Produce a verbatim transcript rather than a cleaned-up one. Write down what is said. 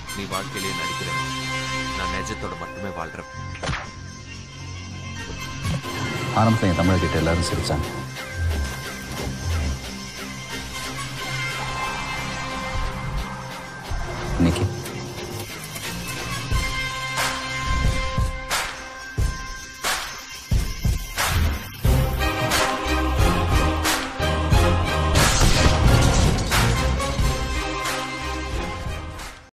நீ வாழ்க்கையிலேயே நடிக்கிற, நான் நிஜத்தோட மட்டுமே வாழ்றேன். ஆரம்பத்தில் என் தமிழ் கிட்ட எல்லாரும் சிரிச்சாங்க. இன்னைக்கு